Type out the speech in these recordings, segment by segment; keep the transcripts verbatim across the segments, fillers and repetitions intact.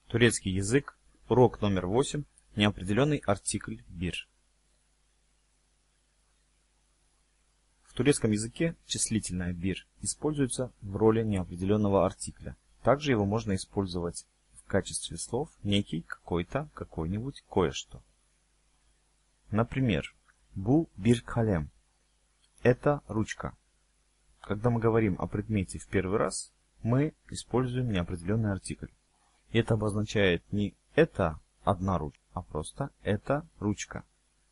Турецкий язык. Урок номер восемь. Неопределенный артикль бир. В турецком языке числительное бир используется в роли неопределенного артикля. Также его можно использовать в качестве слов некий, какой-то, какой-нибудь, кое-что. Например, бу бир калем. Это ручка. Когда мы говорим о предмете в первый раз, мы используем неопределенный артикль. И это обозначает не это одна ручка, а просто это ручка.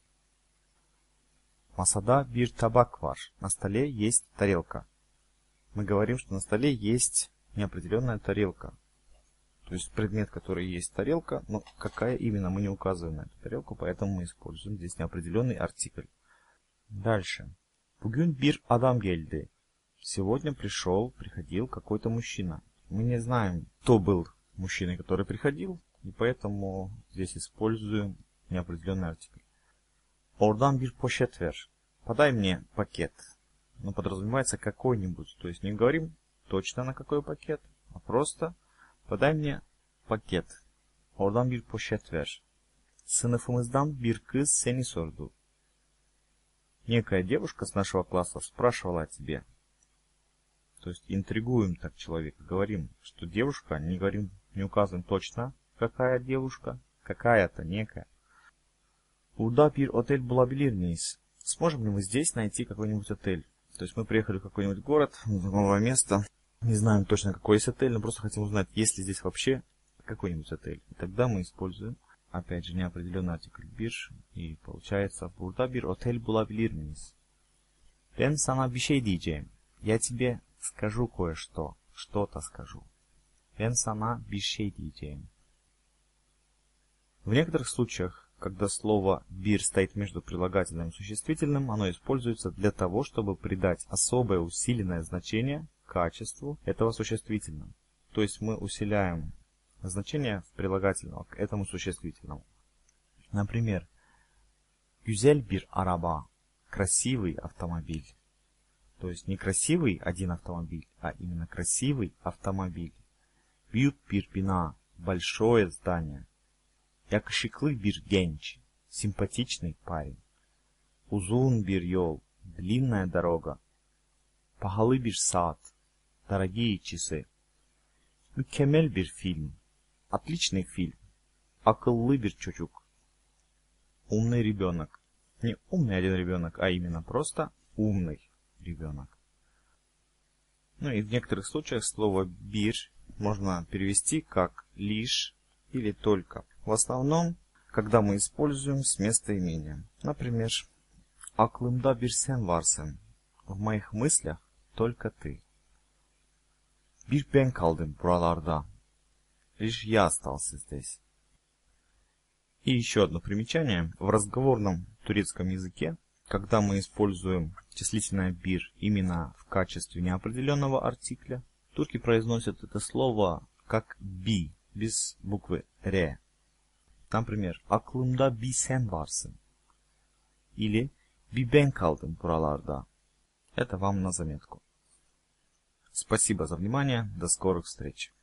Масада бир табак вар. На столе есть тарелка. Мы говорим, что на столе есть неопределенная тарелка. То есть предмет, который есть тарелка, но какая именно, мы не указываем на эту тарелку, поэтому мы используем здесь неопределенный артикль. Дальше. Bugün bir adam geldi. Сегодня пришел, приходил какой-то мужчина. Мы не знаем, кто был мужчиной, который приходил, и поэтому здесь используем неопределенный артикль. Oradan bir poşet ver. Подай мне пакет. Но подразумевается какой-нибудь. То есть не говорим точно на какой пакет, а просто подай мне пакет. Oradan bir poşet ver. Sınıfımızdan bir kız seni sordu. Некая девушка с нашего класса спрашивала о тебе. То есть интригуем так человека. Говорим, что девушка, не говорим, не указываем точно, какая девушка, какая-то некая. Burada bir otel bulabilir miyiz? Сможем ли мы здесь найти какой-нибудь отель? То есть мы приехали в какой-нибудь город, в новое место, не знаем точно, какой есть отель, но просто хотим узнать, есть ли здесь вообще какой-нибудь отель. И тогда мы используем, опять же, неопределенный артикль bir, и получается burada bir otel bulabilir miyiz? Ben sana bir şey diyeceğim. Я тебе скажу кое-что, что-то скажу. Ben sana bir şey diyeceğim. В некоторых случаях, когда слово бир стоит между прилагательным и существительным, оно используется для того, чтобы придать особое усиленное значение качеству этого существительного. То есть мы усиляем значение в прилагательного к этому существительному. Например, güzel bir araba, красивый автомобиль. То есть не красивый один автомобиль, а именно красивый автомобиль. Büyük bir bina, большое здание. Yakışıklı bir genç, симпатичный парень. Uzun bir yol, длинная дорога. Pahalı bir saat, дорогие часы. Mükemmel bir film, отличный фильм. Akıllı bir çocuk. Умный ребенок. Не умный один ребенок, а именно просто умный ребенок. Ну и в некоторых случаях слово бир можно перевести как лишь или только. В основном, когда мы используем с местоимением. Например, aklımda bir sen varsın. В моих мыслях только ты. Bir ben kaldım buralarda. Лишь я остался здесь. И еще одно примечание. В разговорном турецком языке, когда мы используем числительное бир именно в качестве неопределенного артикля, турки произносят это слово как би, без буквы ре. Например, aklımda bir sen varsın. Или bir ben kaldım buralarda. Это вам на заметку. Спасибо за внимание. До скорых встреч.